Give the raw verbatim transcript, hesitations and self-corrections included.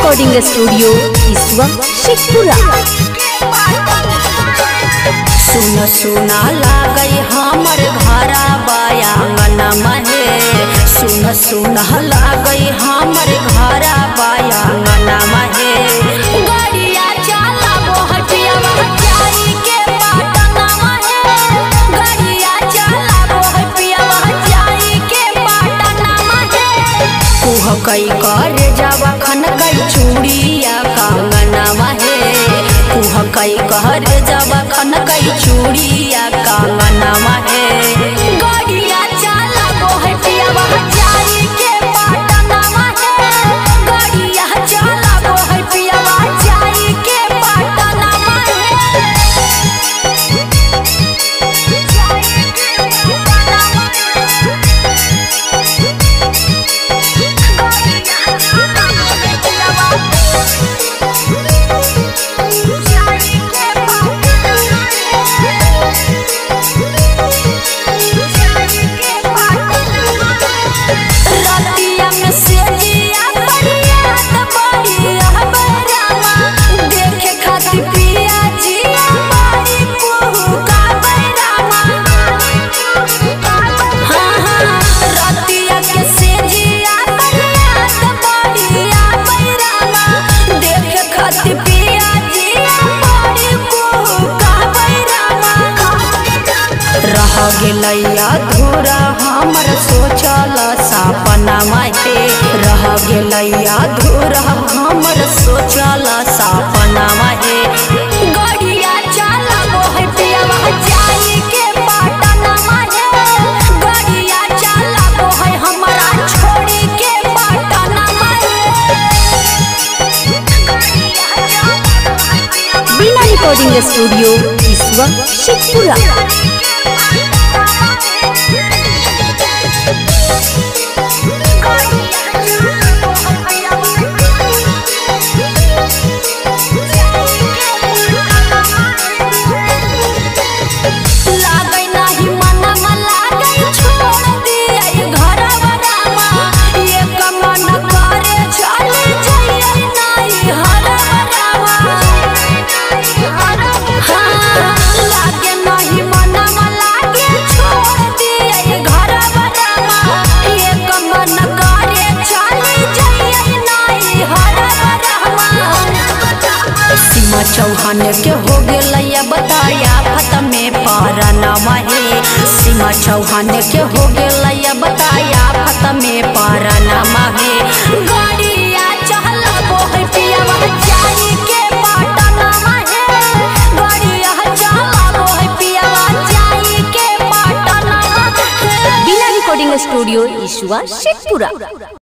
Recording studio ईसवा शेखपुरा। सुन सुना लागई हमर घरा बायांगना महे, सुन सुना लागई हमर घरा बायांगना महे। गड़िया चला बोहटिया जाई के पाटना महे, गड़िया चला बोहटिया जाई के पाटना महे। कुह कई कर जावा खन कई चूड़िया कंगना महे, कुह कई कर जावा खन कई चूड़िया कंगना महे। गड़िया चला बोहटिया जाई के पाटना महे, गड़िया चला बोहटिया जाई के पाटना महे। रह गेलैया धूरा हमर सोचल सपना महे, रह गेलैया धूरा हमर सोचल सपना महे। गड़िया चला बोहटिया जाई के पाटना महे, गड़िया चला बोहे हमरा छोड़ी के पाटना महे। बिना रिकॉर्डिंग स्टूडियो ईसवा शेखपुरा। सीमा चौहान के हो गेलैया बताया फत में पारना महे, सीमा चौहान के हो गेलैया बताया फत में पारना महे। गड़िया चला बोहटिया जाई के पाटना महे, गड़िया चला बोहटिया जाई के पाटना महे। बिना रिकॉर्डिंग स्टूडियो ईसवा शेखपुरा।